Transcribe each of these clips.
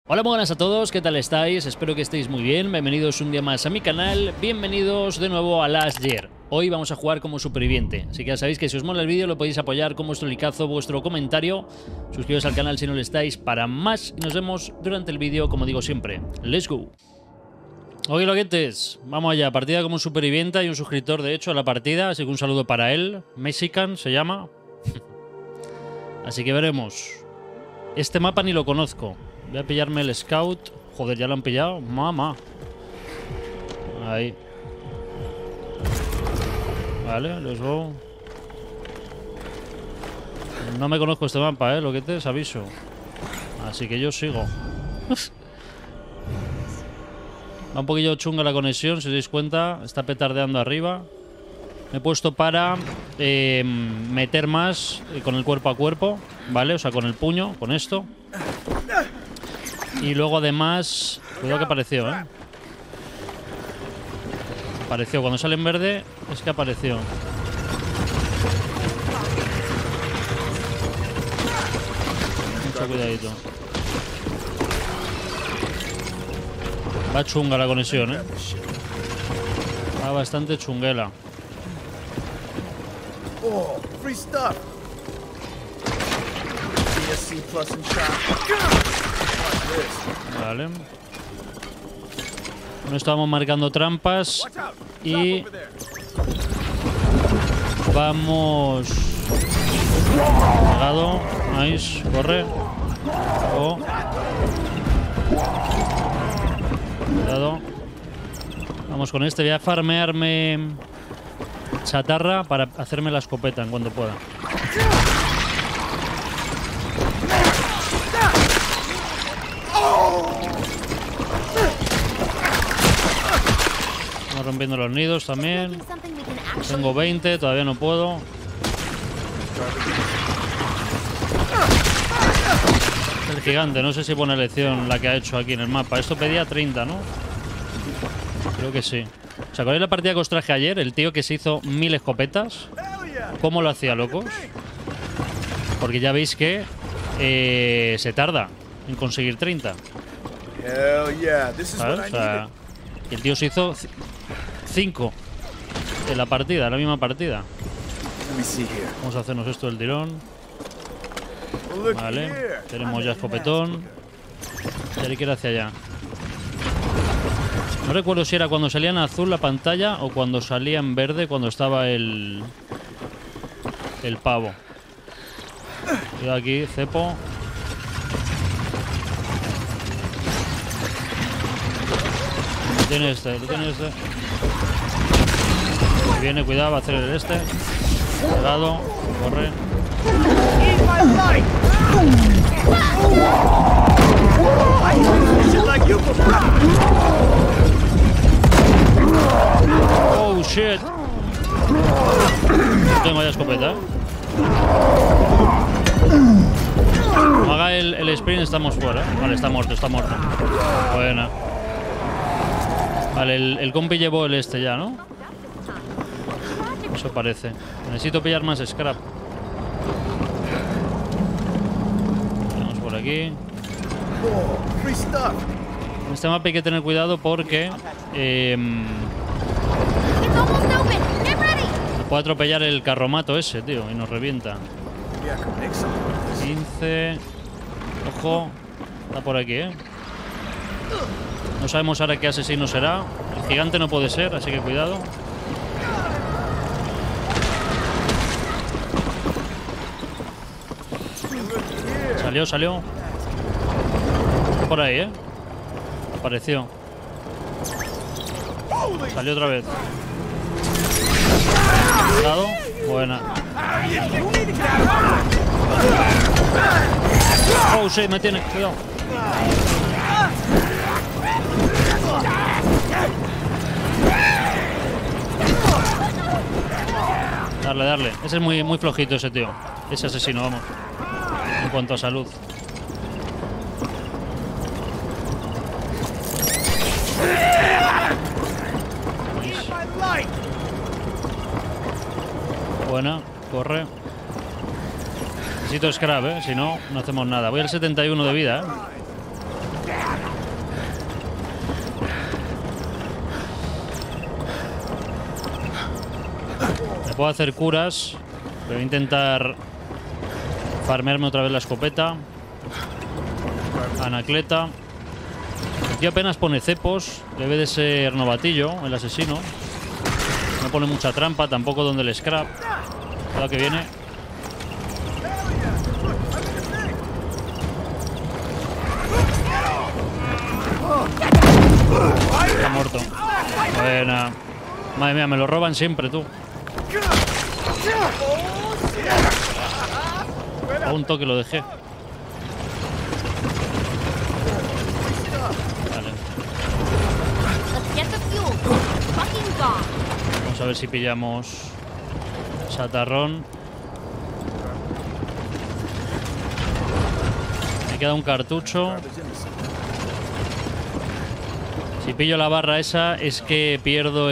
Hola, muy buenas a todos, ¿qué tal estáis? Espero que estéis muy bien, bienvenidos un día más a mi canal, bienvenidos de nuevo a Last Year. Hoy vamos a jugar como superviviente, así que ya sabéis que si os mola el vídeo lo podéis apoyar con vuestro likeazo, vuestro comentario, suscribiros al canal si no lo estáis para más y nos vemos durante el vídeo, como digo siempre. ¡Let's go! Ok, loquetes, vamos allá, partida como superviviente, hay un suscriptor de hecho a la partida, así que un saludo para él, Mexican se llama. Así que veremos. Este mapa ni lo conozco. Voy a pillarme el scout. Joder, ya lo han pillado. Mamá. Ahí. Vale, let's go. No me conozco este mapa, lo que te aviso. Así que yo sigo. Va un poquillo chunga la conexión, si os dais cuenta. Está petardeando arriba. Me he puesto para meter más con el cuerpo a cuerpo, ¿vale? O sea, con el puño, con esto. Y luego además... Cuidado que apareció, ¿eh? Apareció. Cuando sale en verde es que apareció. Mucho cuidadito. Va chunga la conexión, ¿eh? Va bastante chunguela. Oh, free stuff. CSC plus and shot. Vale. Bueno, estábamos marcando trampas y vamos. Pegado. Nice. Corre. Oh. Cuidado. Vamos con este. Voy a farmearme chatarra para hacerme la escopeta en cuanto pueda. Vamos rompiendo los nidos también. Tengo 20, todavía no puedo. El gigante, no sé si buena elección la que ha hecho aquí en el mapa. Esto pedía 30, ¿no? Creo que sí. ¿Os acordáis la partida que os traje ayer? El tío que se hizo 1000 escopetas. ¿Cómo lo hacía, locos? Porque ya veis que se tarda en conseguir 30. ¿Sabes? O sea, el tío se hizo 5 en la partida, en la misma partida. Vamos a hacernos esto del tirón. Vale, tenemos ya escopetón. Y ahora hay que ir hacia allá. No recuerdo si era cuando salía en azul la pantalla o cuando salía en verde cuando estaba el pavo. Cuidado aquí, cepo. Lo tiene este, lo tiene este. Ahí viene, cuidado, va a hacer el este. Pegado, corre. Oh shit. No tengo ya escopeta, Como haga el sprint estamos fuera. Vale, está muerto, está muerto. Buena. Vale, el compi llevó el este ya, ¿no? Eso parece. Necesito pillar más scrap. Vamos por aquí. En este mapa hay que tener cuidado porque puede atropellar el carromato ese, tío, y nos revienta. 15. Ojo. Está por aquí, No sabemos ahora qué asesino será. El gigante no puede ser, así que cuidado. Salió, salió. Está por ahí, Apareció. Salió otra vez. Cuidado. Buena. Oh, sí, me tiene. Cuidado. Darle, darle. Ese es muy, muy flojito ese tío. Ese asesino, vamos. En cuanto a salud. Buena, corre. Necesito scrap, si no, no hacemos nada. Voy al 71 de vida, puedo hacer curas. Pero voy a intentar farmearme otra vez la escopeta. Anacleta. Aquí apenas pone cepos. Debe de ser novatillo el asesino. No pone mucha trampa, tampoco donde el scrap. Cuidado que viene. Está muerto. Buena. Madre mía, me lo roban siempre, tú. A un toque lo dejé. Vale. Vamos a ver si pillamos Satarrón. Me queda un cartucho. Si pillo la barra esa es que pierdo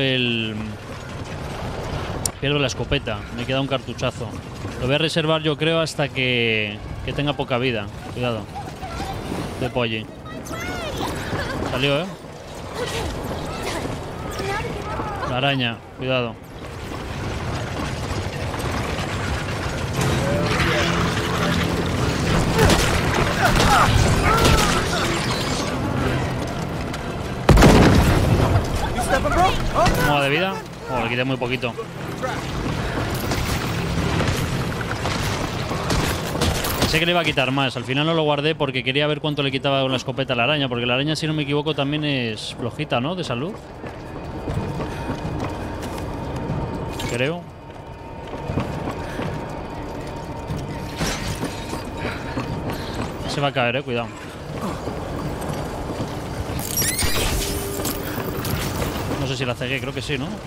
la escopeta. Me queda un cartuchazo. Lo voy a reservar yo creo hasta que tenga poca vida. Cuidado. De pollo. Salió, ¿eh? La araña. Cuidado. ¿Cómo va de vida? Oh, le quité muy poquito. Pensé que le iba a quitar más. Al final no lo guardé porque quería ver cuánto le quitaba con la escopeta a la araña. Porque la araña, si no me equivoco, también es flojita, ¿no? De salud. Creo. Se va a caer, cuidado. No sé si la cegué, creo que sí, ¿no?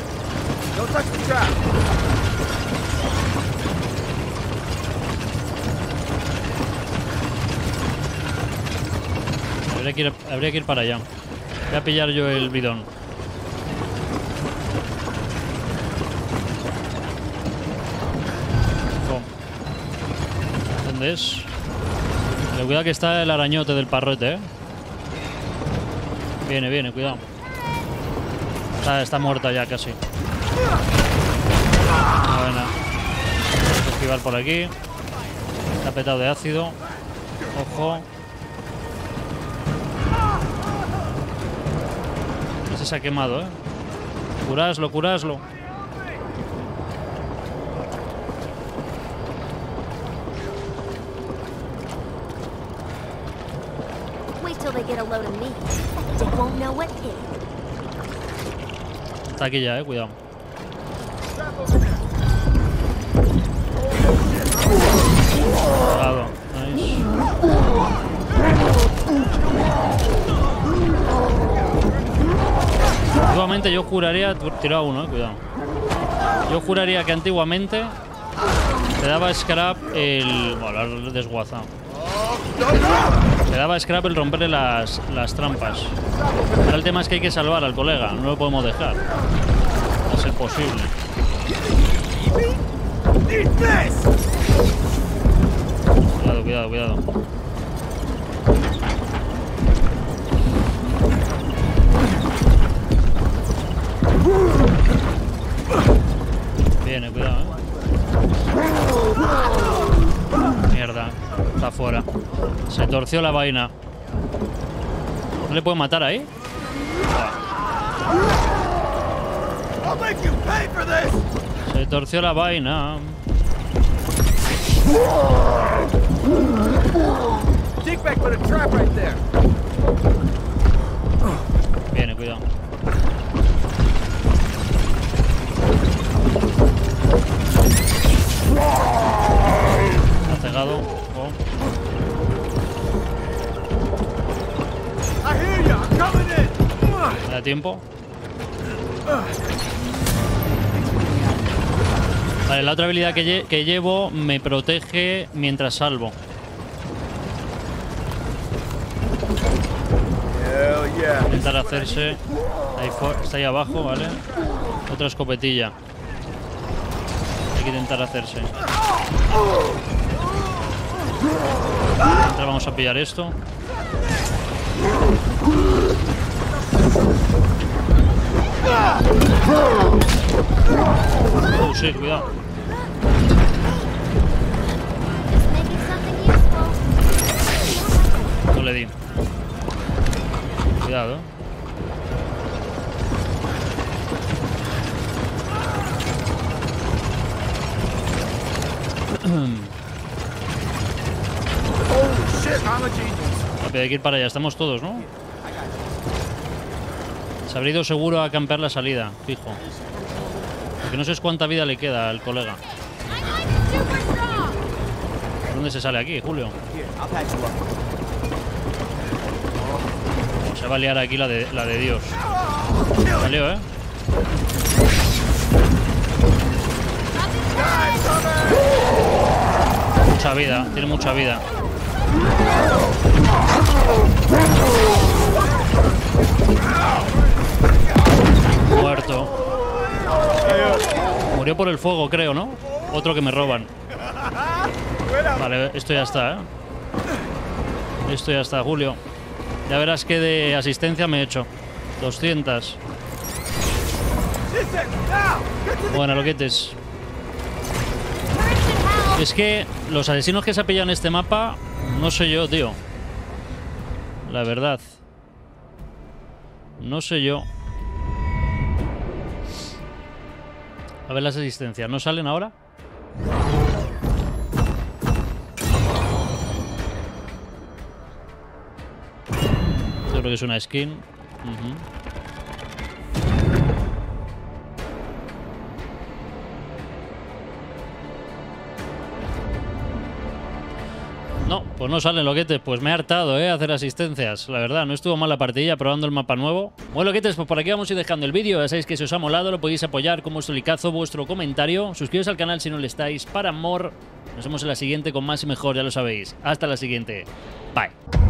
Habría que ir para allá. Voy a pillar yo el bidón. ¿Dónde es? Pero cuidado que está el arañote del parrote, ¿eh? Viene, cuidado. Está muerta ya casi. Buena. Vamos a esquivar por aquí. Está petado de ácido. Ojo. Ese se ha quemado, ¿eh? Curaslo. Está aquí ya, cuidado. Cuidado. Nice. Antiguamente yo juraría... Tiró a uno, cuidado. Yo juraría que antiguamente te daba scrap el... Bueno, lo he desguazado. Te daba scrap el romperle las trampas. Ahora el tema es que hay que salvar al colega. No lo podemos dejar. A ser posible. Cuidado. Viene, cuidado, ¿eh? Mierda, está fuera. Se torció la vaina. ¿No le puedo matar ahí? Se torció la vaina. Viene, cuidado. Está cegado. Oh. ¿Me da tiempo? Vale, la otra habilidad que llevo me protege mientras salvo. Intentar hacerse. Ahí está ahí abajo, ¿vale? Otra escopetilla. Hay que intentar hacerse. Mientras vamos a pillar esto. Oh, sí, cuidado. No le di. Cuidado. Holy shit, I'm a genius. Hay que ir para allá, estamos todos, ¿no? Se habrá ido seguro a campear la salida, fijo. Porque no sé cuánta vida le queda al colega. ¿Dónde se sale aquí, Julio? Here, I'll patch you up. Se va a liar aquí la de Dios. Salió, ¿eh? Mucha vida, tiene mucha vida. Muerto. Murió por el fuego, creo, ¿no? Otro que me roban. Vale, esto ya está, ¿eh? Esto ya está, Julio. Ya verás que de asistencia me he hecho. 200. Bueno, loquetes. Es que los asesinos que se ha pillado en este mapa, no sé yo, tío. La verdad. No sé yo. A ver las asistencias. ¿No salen ahora? Yo creo que es una skin. No, pues no salen, loquetes. Pues me he hartado, hacer asistencias. La verdad, no estuvo mal la partida probando el mapa nuevo. Bueno, loquetes, pues por aquí vamos a ir dejando el vídeo. Ya sabéis que si os ha molado lo podéis apoyar con vuestro likeazo, vuestro comentario. Suscribiros al canal si no lo estáis. Para more. Nos vemos en la siguiente con más y mejor, ya lo sabéis. Hasta la siguiente. Bye.